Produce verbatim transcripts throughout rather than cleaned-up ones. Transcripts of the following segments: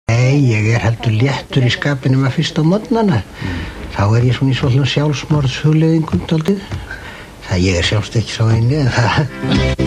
Nei, ég er heldur léttur í skapinu maður fyrst á morgnana. Mm. Þá er ég svona í svolítið sjálfsmorðshugleiðingum dálítið. Það ég er sjálfst ekki svo eini en það...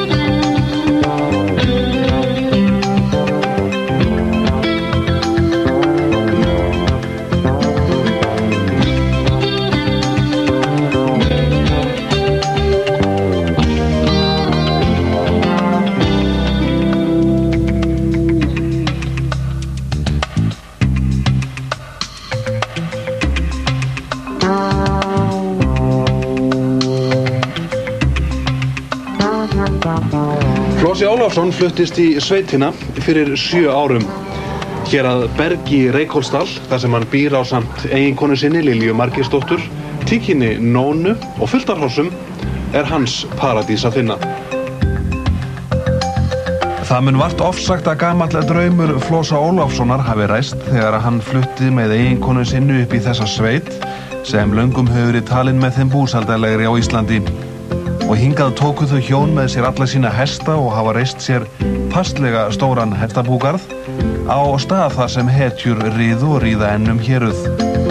Flosi Ólafsson fluttist í sveitina fyrir sjö árum. Hér að Bergi í Reykholtsdal, þar sem hann býr á samt eiginkonu sinni Lilju Margeirsdóttur, tíkinni Nónu og fulltarhrossum, er hans paradís að finna. Það mun vart ofsagt að gamall draumur Flosa Ólafssonar hafi ræst þegar hann flutti með eiginkonu sinni upp í þessa sveit sem löngum hefur verið talin með þeim búsaldarlegri á Íslandi. Og hingað tóku þau hjón með sér alla sína hesta og hafa reist sér passlega stóran hestabúgarð á stað þar sem hetjur riðu og ríða enn um héruð.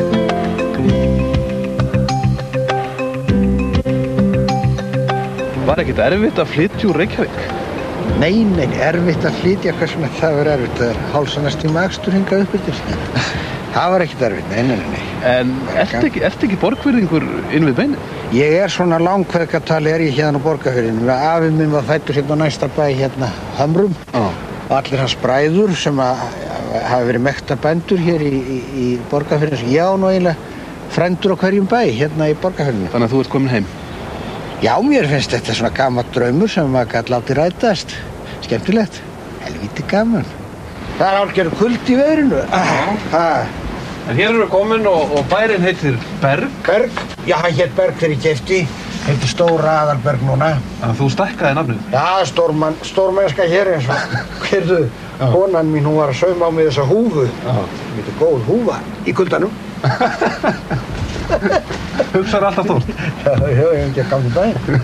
Var ekkert erfitt að flytja úr Reykjavík? Nei, nei, erfitt að flytja, hvað sem það var erfitt, það er hálfsannast tíma akstur hingað upp yfir. Það var ekkert erfitt, nei, nei, nei. En ertu ekki, ertu ekki borgfirðingur inn við beinið? Ég er svona langkveðgatali er ég hérna á Borgarfirðinum. Afi minn var fæddur hérna á næsta bæ hérna Hömrum. Ah. Og allir hans bræður sem að hafa verið mektabændur hér í, í, í Borgarfirðinum. Ég á nú eiginlega frændur á hverjum bæ hérna í Borgarfirðinum. Þannig að þú ert komin heim? Já, mér finnst þetta svona gamall draumur sem maður gat látið rætast. Skemmtilegt. Helvíti gaman. Það er algjörðu kuldi í veðrinu. Ah. En hér erum við komin og, og bærinn heitir Berg. Berg? Já, hann hét Berg þegar ég keypti. Heitir Stóra Aðalberg núna. Að þú stækkaði nafnið? Já, stórmann, stórmennska hér eins og. Heyrðu, konan mín, hún var að sauma á mig þessa húfu. Já. Þetta er góð húfa í kuldanum. Hugsaðu alltaf stórt? Já, já, ég hef ekki að gamla daginn.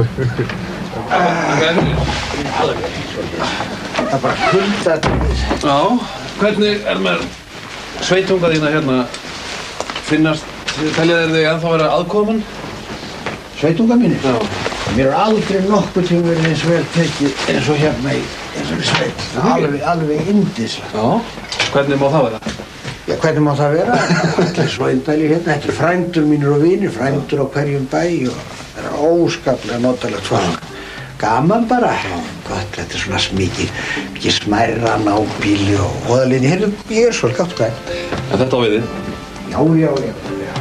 Það er bara kulda. Já, hvernig er með sveitunga þína hérna? Finnast, telja þeir þig ennþá vera aðkoman? Sveitunga mínu? Já. Mér er aldrei nokkuð tíma verið eins vel tekið eins og hérna í þessari sveit. Alveg, alveg indislega. Já, hvernig má það vera? Já, hvernig má það vera? Allir svo indæli hérna. Þetta er frændur mínir og vinir, frændur á hverjum bæ og það er óskaplega notalegt fólk. Gaman bara. Gott, þetta er svona mikið, mikið smærra nábýli og óðalinni. Heyrðu, ég er svolítið gátt hvað. En þetta á við þið? Já, já, já.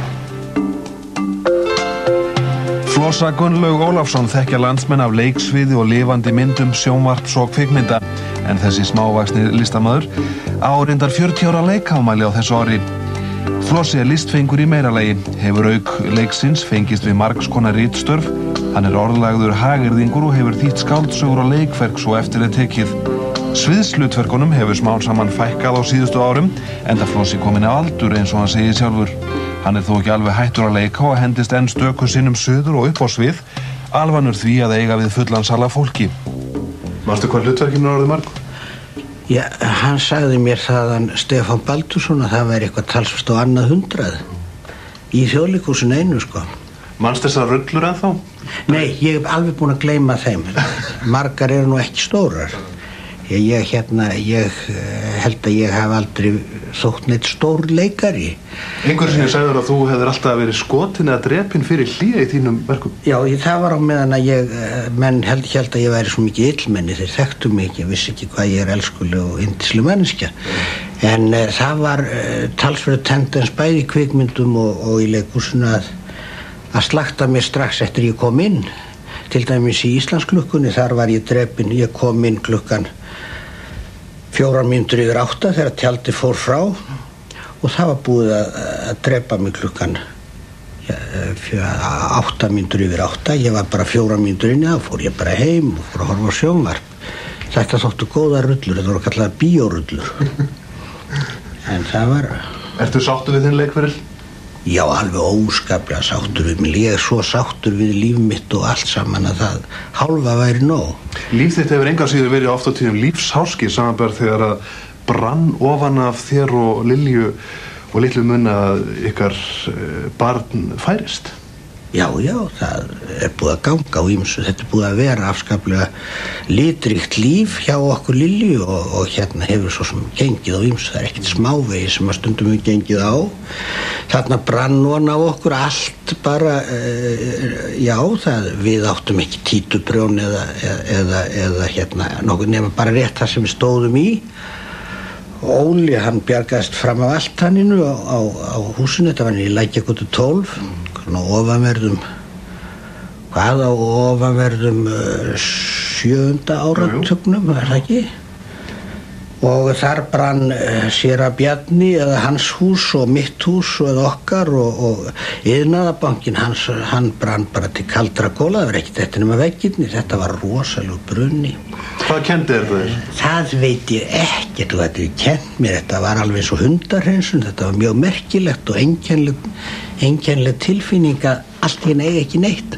Flosa Gunnlaug Ólafsson þekkja landsmenn af leiksviði og lifandi myndum, sjónvarps og kvikmynda. En þessi smávaxni listamaður á reyndar fjörutíu ára leikafmæli á þessu ári. Flosi er listfengur í meiralagi, hefur auk leiksins fengist við margs konar ritstörf. Hann er orðlagður hagyrðingur og hefur þýtt skáldsögur og leikverk svo eftir er tekið. Sviðslutverkunum hefur smán saman fækkað á síðustu árum, enda Flosi kominn á aldur eins og hann segir sjálfur. Hann er þó ekki alveg hættur að leika og hendist enn stöku sinnum suður og upp á svið, alvanur því að eiga við fullansala fólki. Manstu hvað hlutverkinu er orðið mörg? Já, hann sagði mér það hann Stefán Baldursson að það væri eitthvað talsvert á annað hundrað í Þjóðleikhúsinu einu, sko. Manstu þessar rullur ennþá? Nei, ég hef alveg búin að gleyma þeim. Margar eru nú ekki stórar. Ég, ég, hérna, ég held að ég hef aldrei þótt neitt stór leikari. Einhver sem ég sagður að þú hefðir alltaf verið skotin eða drepin fyrir hlýja í þínum verkum. Já, ég, það var á meðan að ég, menn held, held að ég væri svo mikið illmenni. Þeir þekktu mig ekki, vissi ekki hvað ég er elskuleg og yndisleg manneskja. En uh, það var uh, talsverð tendens bæði í kvikmyndum og, og í leikhúsinu að, að slakta mér strax eftir ég kom inn. Til dæmis í Íslandsklukkunni, þar var ég drepin, ég kom inn klukkan fjórar mínútur yfir átta þegar tjaldi fór frá og það var búið að, að drepa mig klukkan ja, átta mínútur yfir átta. Ég var bara fjórar mínútur inni, þá fór ég bara heim og fór að horfa á sjónvarp. Þetta þóttu góðar rullur, þetta voru kallaðar bíórullur. En það var... Ertu sáttur við þinn leikferil? Já, alveg óskaplega sáttur við mig. Ég er svo sáttur við líf mitt og allt saman að það hálfa væri nóg. Líf þitt hefur engan síður verið oft á tíðum lífsháski samanber þegar að brann ofan af þér og Lilju og litlu munna að ykkar barn færist? Já, já, það er búið að ganga á ýmsu. Þetta er búið að vera afskaplega litríkt líf hjá okkur Lilju og, og hérna hefur svo sem gengið á ýmsu. Það er ekkert smávegi sem að stundum við gengið á. Þarna brann von á okkur allt bara, uh, já, það, við áttum ekki títuprjón eða, eða, eða hérna, nokkuð nema bara rétt það sem við stóðum í. Óli, hann bjargaðist fram af altaninu á, á, á húsinu, þetta var í Lækjargötu tólf. Á ofanverðum hvað á ofanverðum uh, sjöunda áratugnum, er það ekki? Og þar brann uh, séra Bjarni eða hans hús og mitt hús og eða okkar og, og iðnaðarbankinn hans, hann brann bara til kaldra kola. Það var ekkert þetta nema veggirnir, þetta var rosalegu brunni. Hvað kenndi þér það? Það veit ég ekkert og þetta er kennt mér, þetta var alveg eins og hundarhreinsun, þetta var mjög merkilegt og einkennilegt einkennileg tilfinning að allt hérna eiga ekki neitt.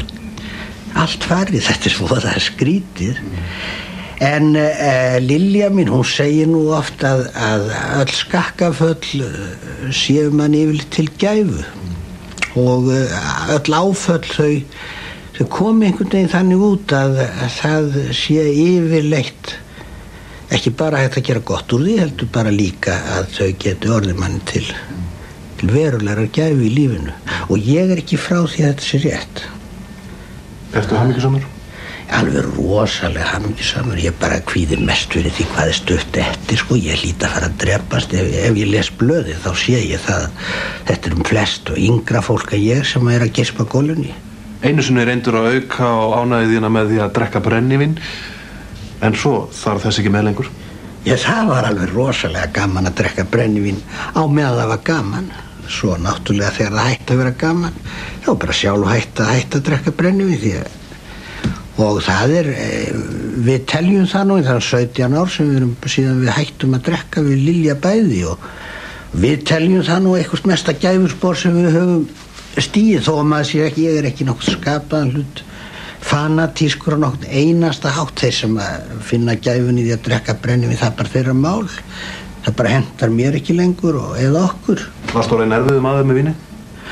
Allt farið, þetta er svo að það er skrítið. En uh, Lilja mín, hún segir nú oft að, að öll skakkaföll séu mann yfirleitt til gæfu og uh, öll áföll þau, þau komi einhvern veginn þannig út að, að það sé yfirleitt ekki bara hægt að gera gott úr því, heldur bara líka að þau geti orðið manni til verulegar gæfi í lífinu og ég er ekki frá því að þetta sé rétt. Ertu hamingjusamur? Alveg rosalega hamingjusamur. Ég bara kvíði mest fyrir því hvað er stutt eftir, sko. Ég hlýt að fara að drepast ef, ef ég les blöðið, þá sé ég það þetta er um flest og yngra fólk en ég sem er að geispa gólunni. Einu sinni reyndur að auka og ánægði þína með því að drekka brennivín en svo þarf þess ekki með lengur? Já, það var alveg rosalega gaman að drekka brennivín á meðan það var gaman. Svo náttúrulega þegar það hætti að vera gaman þá bara sjálf hætti að hætti að drekka brennivín því að og það er, við teljum það nú í þann sautján ár sem við erum síðan við hættum að drekka við Lilja bæði og við teljum það nú eitthvað mesta gæfuspor sem við höfum stigið þó að maður sé ekki, ég er ekki nokkuð skapaðan hlut fanatískur á nokkuð einasta hátt þeir sem að finna gæfun í því að drekka brennivín, það er bara þeirra mál. Það bara hentar mér ekki lengur og, eða okkur. Varstu orðinn erfiður maður með víni?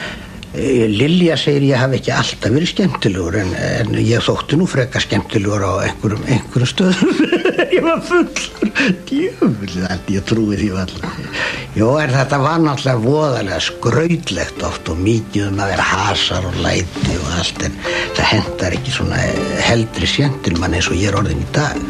Lilja segir ég hafi ekki alltaf verið skemmtilegur en, en ég þótti nú frekar skemmtilegur á einhverjum, einhverjum stöðum. Ég var fullur, djöfull, ég trúi því allar. Jó, en þetta var náttúrulega voðalega skrautlegt oft og mikið um að vera hasar og læti og allt en það hentar ekki svona heldri sjentilmann eins og ég er orðin í dag.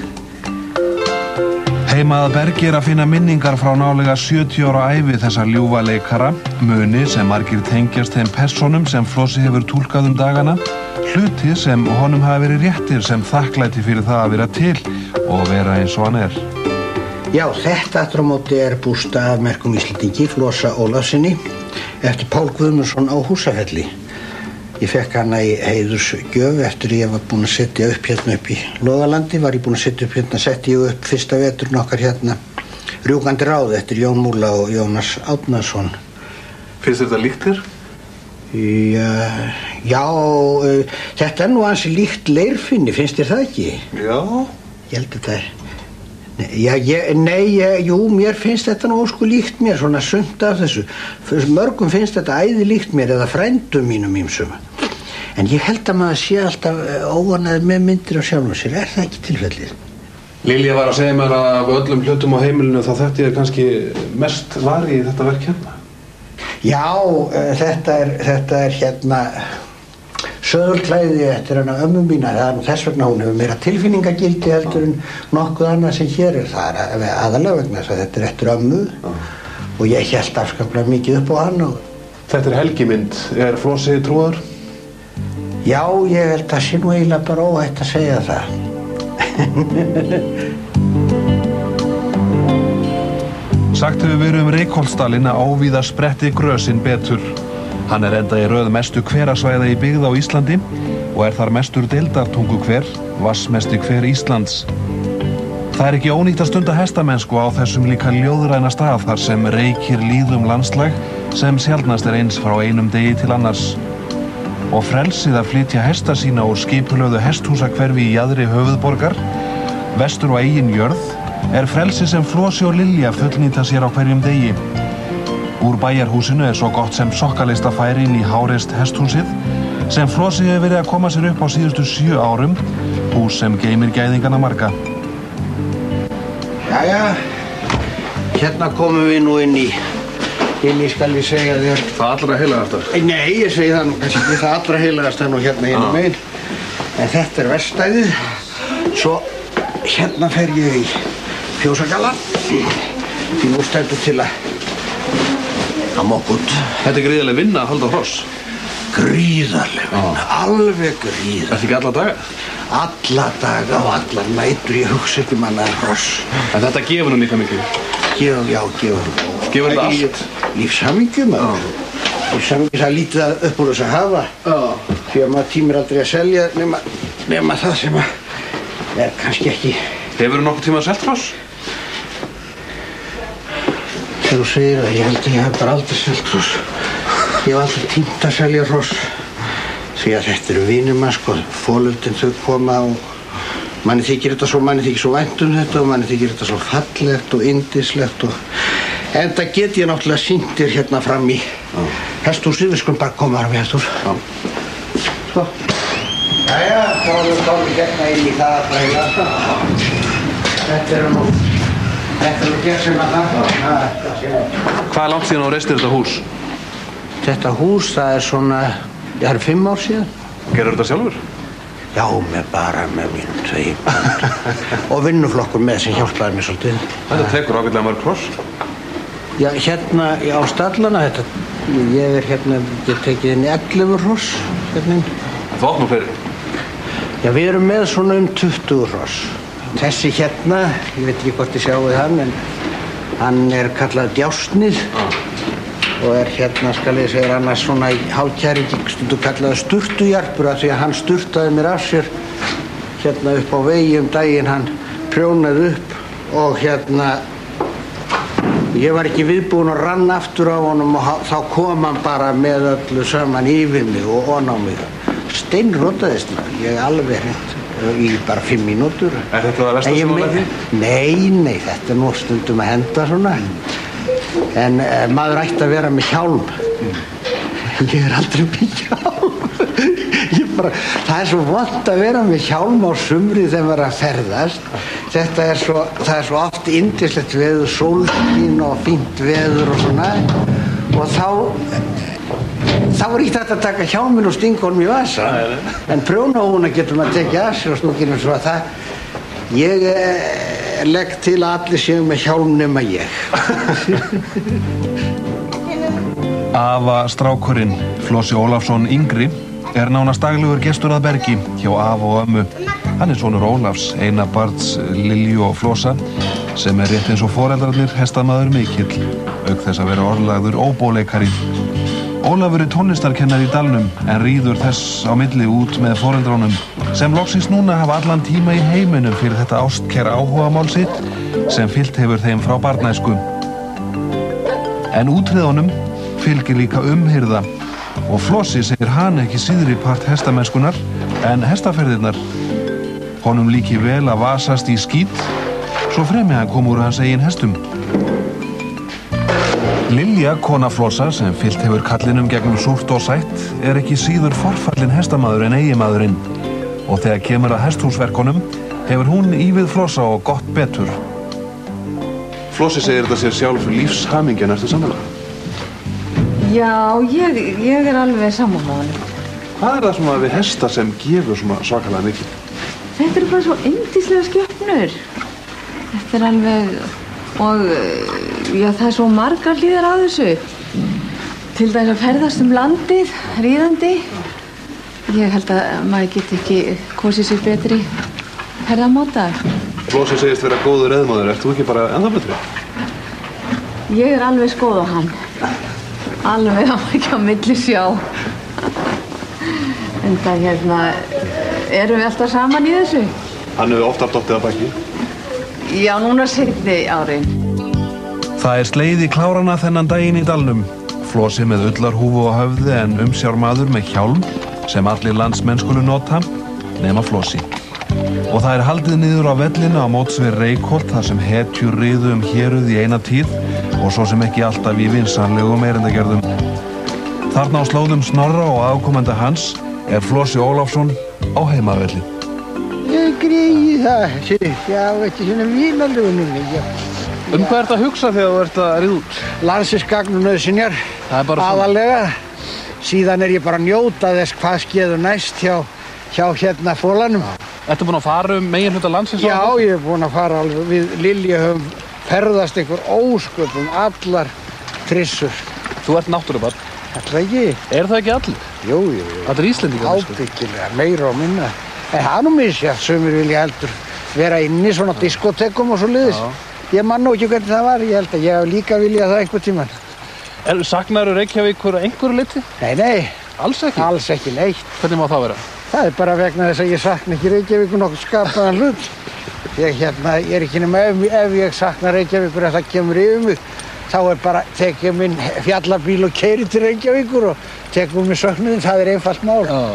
Heima að Bergi er að finna minningar frá nálega sjötíu ára ævi þessa ljúfa leikara, muni sem margir tengjast þeim persónum sem Flossi hefur túlkað um dagana, hluti sem honum hafa verið réttir sem þakklæti fyrir það að vera til og vera eins og hann er. Já, þetta aftur á móti er bústa af merkum Íslendingi, Flosa Ólafssyni, eftir Pál Guðmundsson á Húsafelli. Ég fekk hana í heiðursgjöf eftir ég var búinn að setja upp hérna upp í Logalandi, var ég búinn að setja upp hérna, setti ég upp fyrsta veturinn okkar hérna, Rjúkandi ráð eftir Jón Múla og Jónas Árnason. Finnst þetta líkt þér? Já, já uh, þetta er nú ansi líkt Leirfinni, finnst þér það ekki? Já. Ég held þetta er. Já, ég, nei, ég, jú, mér finnst þetta nú ósku líkt mér, svona sumt af þessu. Mörgum finnst þetta æði líkt mér eða frændum mínum ýmsum. En ég held að maður sé alltaf óánægður með myndir á sjálfum sér, er það ekki tilfellið? Lilja var að segja mér að af öllum hlutum á heimilinu þá þetta er kannski mest vari í þetta verk hérna. Já, þetta er, þetta er hérna söðulklæði eftir hana ömmu mína, það er nú þess vegna hún hefur meira tilfinningagildi heldur en nokkuð annað sem hér er, það er aðalega vegna þess að þetta er eftir ömmu og ég hélt afskaplega mikið upp á hann og... Þetta er helgimynd, er Flossi trúaður? Já, ég held að sé nú eiginlega bara óhætt að segja það. Sagt hefur verið um Reykholtsdalinn að ávíða spretti grösinn betur. Hann er enda í röð mestu hverasvæða í byggð á Íslandi og er þar mestur deildartungu hver, vassmesti hver Íslands. Það er ekki ónýtt að stunda hestamennsku á þessum líka ljóðræna stað þar sem reykir líðum landslag sem sjaldnast er eins frá einum degi til annars. Og frelsið að flytja hesta sína úr skipulögðu hesthúsahverfi í jaðri höfuðborgar, vestur á eigin jörð, er frelsi sem Flosi og Lilja fullnýta sér á hverjum degi. Úr bæjarhúsinu er svo gott sem sokkalistafæri inn í háreist hesthúsið sem Flosi hefur verið að koma sér upp á síðustu sjö árum, hús sem geymir gæðingana marga. Jæja, hérna komum við nú inn í, inn í skal ég segja þér. Það allra heilagasta? Nei, ég segi það nú kannski ekki það allra heilagasta nú hérna hérna megin. En þetta er verkstæðið. Svo hérna fer ég í fjósagalla. Því nú stendur til að að mokka út. Þetta er gríðarleg vinna að halda hross? Gríðarleg vinna, alveg gríðarleg. Þetta ekki alla daga? Alla daga og allar nætur, ég hugsa ekki um annað en hross. En þetta gefur nú líka mikið? Gefur, já, gefur. Gefur þetta allt? Lífshamingju, maður. Lífshamingju, það er lítið upp úr þess að hafa. Já. Því að maður tímir aldrei að selja nema, nema það sem að er kannski ekki. Hefurðu nokkuð tíma selt hross? Þegar þú segir það, ég held að ég hef bara aldrei selt hross. Ég hef aldrei tímt að selja hross. Því að þetta eru vinir mann, sko, folöldin þau koma og manni þykir þetta svo, manni þykir svo vænt um þetta og manni þykir þetta svo fallegt og yndislegt og en það get ég náttúrulega sýnt þér hérna fram í hesthúsið, við skulum bara koma þar við hesthús. Já. Svo. Jæja, þá erum við komið hérna inn í það allra heila. Þetta eru nú, þetta eru gerð sem að það. Hvað er langt síðan þú reistir þetta hús? Þetta hús, það er svona, það er fimm ár síðan. Gerður þetta sjálfur? Já, með bara með mínum tvei og vinnuflokkur með sem hjálpaði mér svolítið. Þetta tekur ágætlega mörg hross? Já, hérna á stallana, þetta, ég er hérna, ég tekið inn í ellefu hross, hérna. Það átt nú fleiri? Já, við erum með svona um tuttugu hross. Þessi hérna, ég veit ekki hvort ég sjáu hann, en hann er kallað Djásnið. Og er hérna, skal ég segja, annars svona í hálfkæringi stundu kallaði sturtujarpur af því að hann sturtaði mér af sér hérna upp á vegi um daginn, hann prjónaði upp og hérna ég var ekki viðbúinn og rann aftur á honum og þá kom hann bara með öllu saman yfir mig og ofan á mig. Steinrotaðist maður, ég alveg hreint í bara fimm mínútur. Er þetta það versta sem þú lærði? Nei, nei, þetta er nú stundum að henda svona. En uh, maður ætti að vera með hjálm. Ég er aldrei með hjálm. Ég bara, það er svo vont að vera með hjálm á sumri þegar maður er að ferðast. Þetta er svo, það er svo oft yndislegt veður, sólskin og fínt veður og svona. Og þá, þá er ekki þetta að taka hjálminn og stinga honum í vasa. En prjónahúfuna getur maður að tekja af sér og snúkinu svo að það. Ég eh, legg til að allir séu með hjálm nema ég. Afa strákurinn, Flosi Ólafsson yngri, er nánast daglegur gestur að Bergi hjá afa og ömmu. Hann er sonur Ólafs, eina barns Lilju og Flosa, sem er rétt eins og foreldrarnir hestamaður mikill, auk þess að vera orðlagður óbóleikari. Ólafur er tónlistarkennari í dalnum en ríður þess á milli út með foreldrunum sem loksins núna hafa allan tíma í heiminum fyrir þetta ástkæra áhugamál sitt sem fylgt hefur þeim frá barnæsku. En útreðunum fylgir líka umhirða og Flosi segir hann ekki síðri part hestamennskunar en hestaferðirnar. Honum líki vel að vasast í skít svo fremi hann kom úr hans eigin hestum. Lilja, kona Flosa, sem fyllt hefur kallinum gegnum súrt og sætt, er ekki síður forfallin hestamaður en eigimaðurinn og þegar kemur að hesthúsverkunum hefur hún ívið Flosa og gott betur. Flosi segir þetta sér sjálf lífshamingjan, ertu sammála? Já, ég, ég er alveg sammála honum. Hvað er það svona við hesta sem gefur svona svakalega mikið? Þetta eru bara svo yndislega skepnur. Þetta er alveg, og já, það er svo margar hliðar á þessu. Til dæmis að ferðast um landið, ríðandi. Ég held að maður geti ekki kosið sér betri ferðamáta. Flosi segist vera góður reiðmaður, ert þú ekki bara ennþá betri? Ég er alveg skoð á hann. Alveg á ekki á milli sjá. En það hérna, erum við alltaf saman í þessu? Hann hefur oftar dottið að baki. Já, núna seinni árin. Það er sleið í klárana þennan daginn í dalnum. Flosi með ullarhúfu á höfði en umsjármaður með hjálm sem allir landsmenn skulu nota, nema Flosi. Og það er haldið niður á vellinu á móts við Reykholt þar sem hetjur riðu um héruð í eina tíð og svo sem ekki alltaf í vinsamlegum erindagjörðum. Þarna á slóðum Snorra og afkomenda hans er Flosi Ólafsson á heimavelli. Ég greiði það, já, þetta er svona vínalögunum. Um hvað ert að hugsa þegar þú ert að ríða út? Landsins-gagn og nauðsynjar, aðalega. Síðan er ég bara að njóta þess hvað skeður næst hjá, hjá hérna fólanum. Ertu búin að fara um megin hluta landsins? Já, ég er búin að fara alveg. Við Lilja höfum ferðast einhver ósköpum allar trissur. Þú ert náttúrubarn. Ætla ekki? Er það ekki allir? Jú, jú, jú. Allir Íslendingar? Ábyggilega, meira og minna. En það er nú misjafnt, sumir vilja heldur vera inn í svona diskotekum og svo liðis. Ég man nú ekki hvernig það var, ég held að ég hef líka viljað það einhver tíman. Er, saknaru Reykjavíkur að einhverju liti? Nei, nei. Alls ekki? Alls ekki, neitt. Hvernig má það vera? Það er bara vegna þess að ég sakna ekki Reykjavíkur nokkuð skapaðan hlut. Ég, hérna, ég er ekki nema ef, ef ég sakna Reykjavíkur ef það kemur yfir mig, þá er bara tekið minn fjallabíl og keyri til Reykjavíkur og tekum mig söknuðin, það er einfalt mál. Já.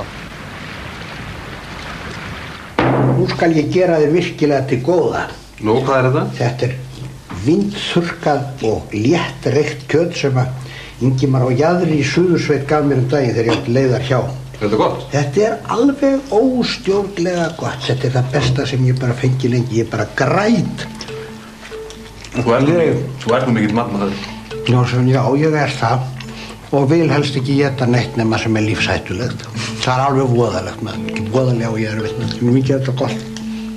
Nú skal ég gera þér virkilega til góða. Nú, hvað er þetta? Þetta er vindþurrkað og létt reykt kjöt sem að Ingimar á Jaðri í Suðursveit gaf mér um daginn þegar ég átti leiðar hjá. Er þetta gott? Þetta er alveg óstjórnlega gott. Þetta er það besta sem ég bara fengi lengi. Ég bara græt. Þú ert nú, þú ert nú mikill maður. Já, já, ég er það. Og vil helst ekki éta neitt nema sem er lífshættulegt. Það er alveg voðalegt maður. Voðalega og ég er veit með þetta. Mér finnst þetta gott.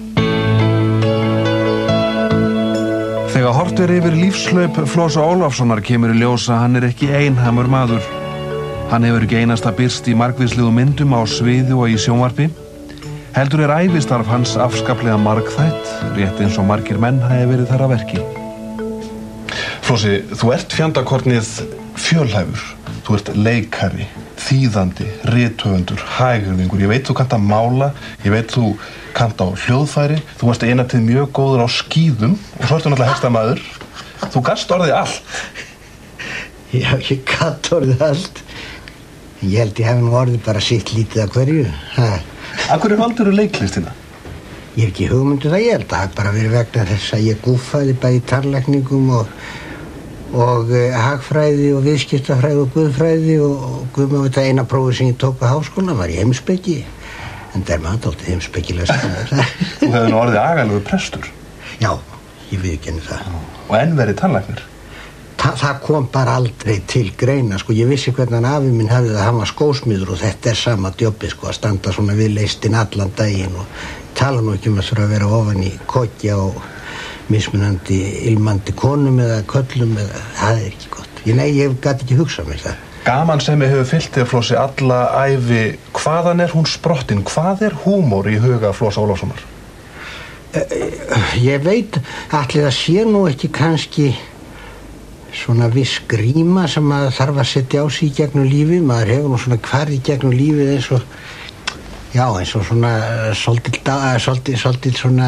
Þegar hort er yfir lífslaup Flosa Ólafssonar kemur í ljós að hann er ekki einhamur maður. Hann hefur ekki einasta birst í margvíslegu myndum á sviði og í sjónvarpi. Heldur er ævistarf hans afskaplega margþætt, rétt eins og margir menn hafi verið þar að verki. Flosi, þú ert fjandakornið fjölhæfur. Þú ert leikari, þýðandi, rithöfundur, hægurðingur. Ég veit þú kannt að mála, ég veit þú kannt á hljóðfæri. Þú varst eina tíð mjög góður á skíðum og svo ertu náttúrulega hestamaður. Þú gast orðið allt. Já, ég gat orðið allt. Ég held ég hef nú orðið bara sitt lítið af hverju. Ha. Af hverju valdirðu leiklistina? Ég hef ekki hugmyndu það, ég held að það bara verið vegna þess að ég gúffaði bæði tannlækningum og, og uh, hagfræði og viðskiptafræði og guðfræði og, og guðma veit að eina prófi sem ég tók á háskóla var í heimspeki. En það er maður dálítið heimspekilega skilur. Þú hefði nú orðið agalegur prestur. Já, ég viðurkenni það. Og enn verið tannlæknir. Þa, það kom bara aldrei til greina, sko. Ég vissi hvernig afi minn hafði það, hann var skósmiður og þetta er sama djópi, sko, að standa svona við leistinn allan daginn og tala nú ekki um að þurfa að vera ofan í kokja og mismunandi ilmandi konum eða köllum eða, það er ekki gott. Ég, nei, ég gat ekki hugsað mér það. Gaman sem ég hefur fyllt þér, Flosi, alla ævi. Hvaðan er hún sprottin? Hvað er húmor í huga Flosa Ólafssonar? Ég veit, ætli það sé nú ekki kannski svona viss gríma sem maður þarf að setja á sig í gegnum lífið. Maður hefur nú svona hvar í gegnum lífið eins og, já, eins og svona svolítil, svolítil, svolítil svona,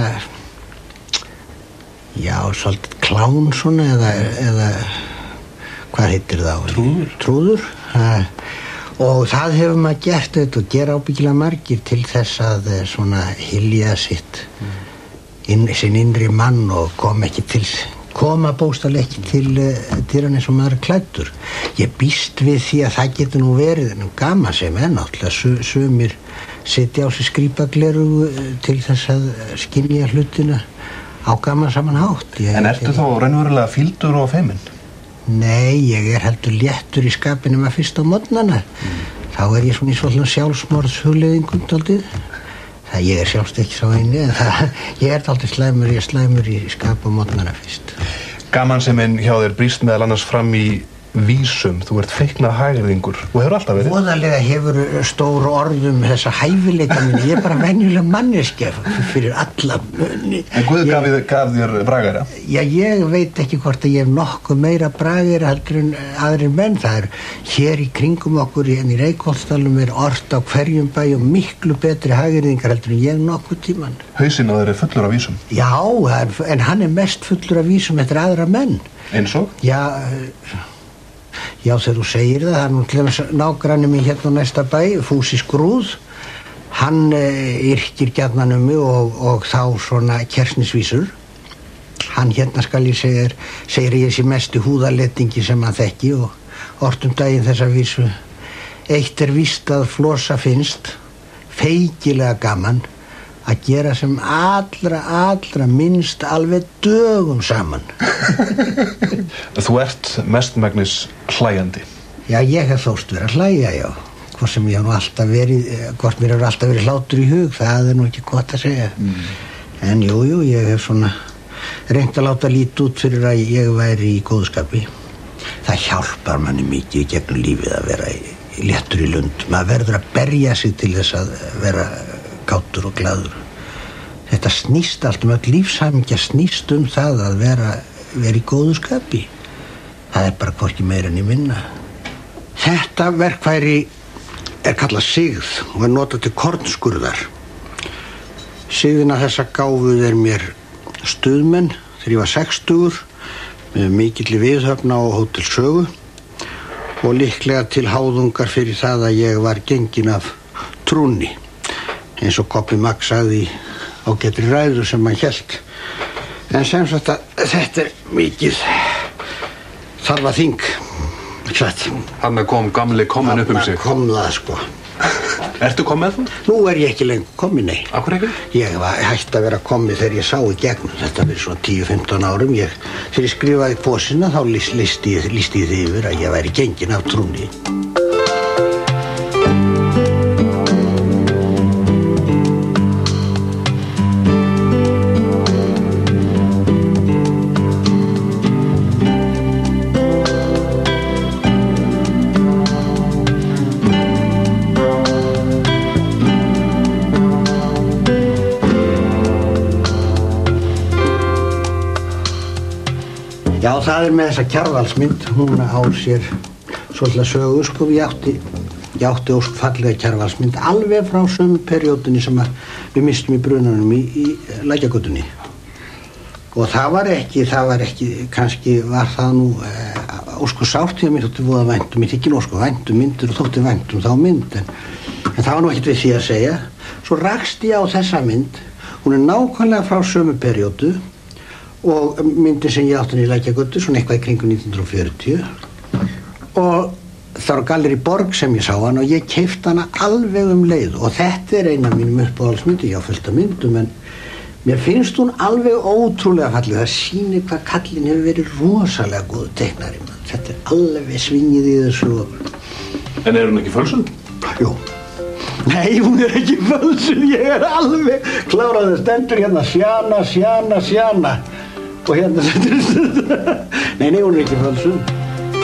já, svolítil klán svona eða, eða, hvað heitir það? Trúður. Trúður, það. Og það hefur maður gert þetta og gera ábyggilega margir til þess að svona hylja sitt, inn, sinn innri mann og kom ekki til koma bókstaflega ekki til uh, dýran eins og maður er klæddur. Ég býst við því að það getur nú verið en gaman sem er náttúrulega su, sumir setja á sig skrýpagleru uh, til þess að skynja hlutina á gaman saman hátt. Ég, en ertu ég, þá raunverulega fíldur og feiminn? Nei, ég er heldur léttur í skapinu maður fyrst á morgnana. Mm. Þá er ég svona í svona sjálfsmorðshugleiðingum dálítið. Það ég er sjálfst ekki sá eini, en það, ég er aldrei slæmur, ég er slæmur í skap og mótnara fyrst. Gaman sem en hjá þér brýst meðal annars fram í vísum. Þú ert feiknað hægriðingur og hefur alltaf verið. Voðalega hefur stór orðum þessa hæfileika minni. Ég er bara venjuleg manneskja fyrir alla munni. En Guð gaf, ég... gaf þér bragara? Já, ég veit ekki hvort að ég hef nokkuð meira bragara heldur en aðrir menn. Það er hér í kringum okkur en í Reykholtsdalnum er ort á hverjum bæ og miklu betri hægriðingar heldur en ég nokkuð tíman. Hausinn á þér er fullur af vísum? Já, er, en hann er mest fullur af vísum eftir aðra menn. Eins og? Já... Já, þegar þú segir það, það er nú til dæmis nágranni minn hérna á næsta bæ, Fúsi Skrúð. hann uh, yrkir gjarnan um mig og, og þá svona kersnisvísur. Hann hérna skal ég segir, segir ég sé mesti húðalettingi sem hann þekki og ortum daginn þessa vísu. Eitt er víst að Flosa finnst feikilega gaman að gera sem allra, allra minnst alveg dögum saman. Þú ert mestmegnis hlæjandi. Já, ég hef þóst verið að hlæja, já. Hvort sem ég hef nú alltaf verið, hvort mér hefur alltaf verið hlátur í hug, það er nú ekki gott að segja. Mm. En jú, jú, ég hef svona reynt að láta lítið út fyrir að ég væri í góðskapi. Það hjálpar manni mikið í gegnum lífið að vera í, í léttur í lund. Maður verður að berja sig til þess að vera kátur og glaður. Þetta snýst allt um öll lífshamingja snýst um það að vera, vera í góðu skapi. Það er bara hvorki meira en í minna. Þetta verkfæri er kallað sigð og er notað til kornskurðar. Sigðina þessa gáfuð er mér stuðmenn þegar ég var sextugur með mikilli viðhöfn á Hótel Sögu og líklega til háðungar fyrir það að ég var gengin af trúnni. Eins og Koppi Max sagði á getri ræðu sem hann hélt. En sem sagt að þetta er mikið þarfa þing. Þarna kom gamli komin upp um sig. Þarna kom það sko. Ertu komið með það? Nú er ég ekki lengur komið, nei. Af hverju ekki? Ég var hætt að vera komið þegar ég sá í gegnum. Þetta fyrir svona tíu til fimmtán árum. Ég, þegar ég skrifaði pósina þá list, listi ég listi því yfir að ég væri gengin af trúnni. Já, það er með þessa Kjarvalsmynd, hún á sér svolítið sögu, sko, ég átti, ég átti ósk fallega Kjarvalsmynd alveg frá sömu periódunni sem við mistum í brunanum í, í Lækjargötunni. Og það var ekki, það var ekki, kannski var það nú eh, ósku sárt því að mér þótti voða væntum, mér þykir nú ósku væntum myndir og þótti væntum þá mynd, en, en það var nú ekkert við því að segja. Svo rakst ég á þessa mynd, hún er nákvæmlega frá sömu periódu, og myndin sem ég átti í Lækjargötu, svona eitthvað í kringum nítján hundruð fjörutíu og það var Gallerí Borg sem ég sá hana og ég keypti hana alveg um leið og þetta er eina af mínum uppáhaldsmyndum, ég á fullt af myndum en mér finnst hún alveg ótrúlega falleg, það sýnir hvað kallinn hefur verið rosalega góð teiknari, þetta er alveg svingið í þessu. En er hún ekki fölsuð? Jú. Nei, hún er ekki fölsuð, ég er alveg kláraður, stendur hérna Sjana, Sjana, Sjana og hérna stendur nei, nei, hún er ekki fölsuð.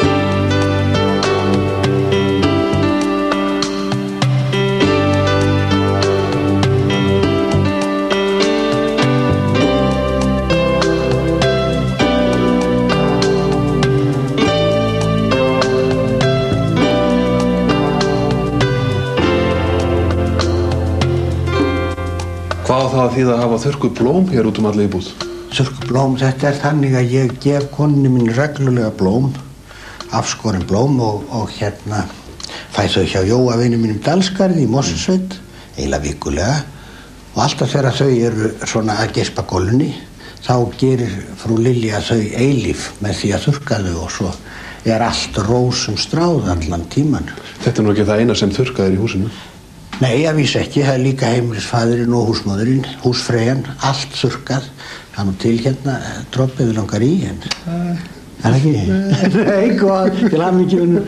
Hvað á það að þýða að hafa þurrkuð blóm hér út um alla íbúð? Þurrkuð blóm, þetta er þannig að ég gef konunni mín reglulega blóm, afskorin blóm og, og hérna fæ þau hjá Jóa vini mínum Dalsgarði í Mosfellssveit, eiginlega vikulega og alltaf þegar þau eru svona að geispa golunni þá gerir frú Lilja þau eilíf með því að þurrka þau og svo er allt rósum stráð allan tíman. Þetta er nú ekki það eina sem þurrkað er í húsinu? Nei, ég vísi ekki, það er líka heimilisfadurinn og húsmóðurinn, húsfreyjan, allt þurrkað. Það er nú til hérna droppið við langar í, en það er ekki. Nei, hvað, til hamingju.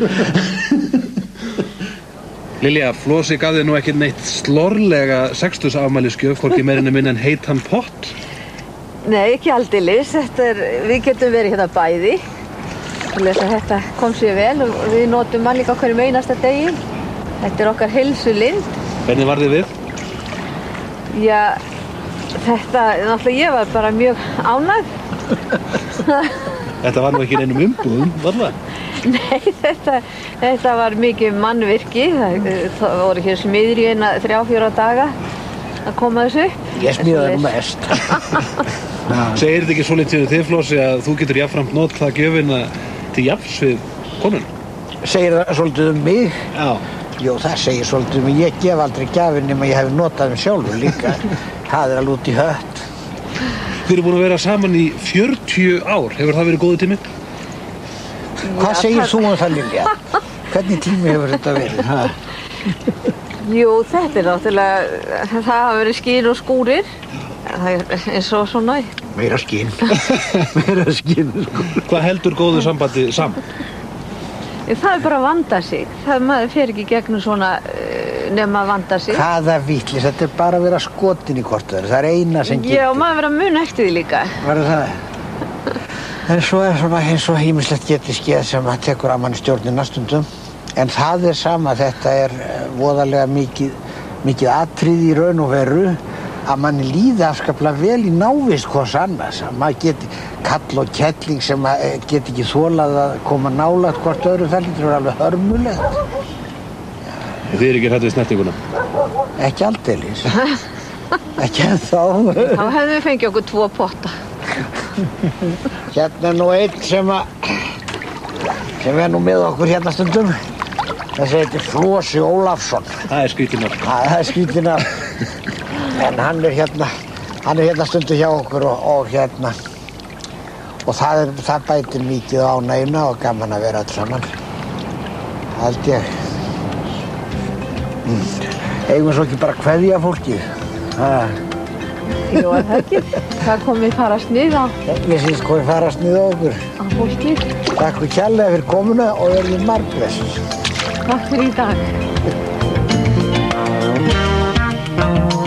Lilja, Flosi gaf þér nú ekki neitt slorlega sextugsafmælisgjöf, hvorki meirinn minn en heitan pott. Nei, ekki aldeilis, þetta er, við getum verið hérna bæði. Þetta kom sér vel og við notum hann líka hverjum einasta degi. Þetta er okkar heilsulind. Hvernig var þið við? Já, þetta, náttúrulega ég var bara mjög ánægð. Þetta var nú ekki neinum umbúðum, var það? Nei, þetta, þetta var mikið mannvirki. Það, það voru hér smiðir í eina þrjá, fjóra daga að koma þessu upp. Ég smíðaði nú mest. Segir þetta ekki svolítið þið, Flosi, að þú getur jafnframt notað gjöfina til jafns við konun? Segir það svolítið um mig? Já. Jó, það segir svolítið, men ég gef aldrei gjafir nema ég hef notað þeim sjálfur líka. Það er alveg út í hött. Þið eru búin að vera saman í fjörutíu ár. Hefur það verið góður tími? Hvað segir þú um það, Lilja? Hvernig tími hefur þetta verið? Ha? Jú, þetta er náttúrulega, það hafa verið skýr og skúrir. Það er eins og svona. Meira skín. Meira skín og skúrir. Hvað heldur góðu sambandi saman? Það er bara að vanda sig. Það maður fer ekki gegnum svona nema að vanda sig. Hvaða vitlis, þetta er bara að vera skotin í hvort öðru. Það er eina sem getur. Já, og maður vera mun eftir því líka. Var það? En svo er svona eins og ýmislegt getið skeð sem að tekur að manni stjórnina stundum. En það er sama, þetta er voðalega mikið, mikið atriði í raun og veru að manni líði afskaplega vel í návist hvors annars. Að maður geti kall og kettling sem geti ekki þolað að koma nálægt hvort öðru, það lítur alveg hörmulegt. Þið eru ekki hrædd við snertinguna? Ekki aldeilis. Ekki ennþá. Þá hefðum við fengið okkur tvo potta. Hérna er nú einn sem að sem er nú með okkur hérna stundum. Þessi heitir Flosi Ólafsson. Það er skrítinafn. Það er skrítinafn. En hann er hérna hann er hérna stundum hjá okkur og, og hérna og það, er, það bætir mikið á ánægjuna og gaman að vera alls saman. Það held ég. Mm. Eigum svo ekki bara að kveðja fólkið? Ha. Jú, er það ekki? Það komið fara snið á. Við syns komið fara snið á okkur. Á fólkið. Takk fyrir kærlega fyrir komuna og verðið margblessuð. Takk fyrir í dag.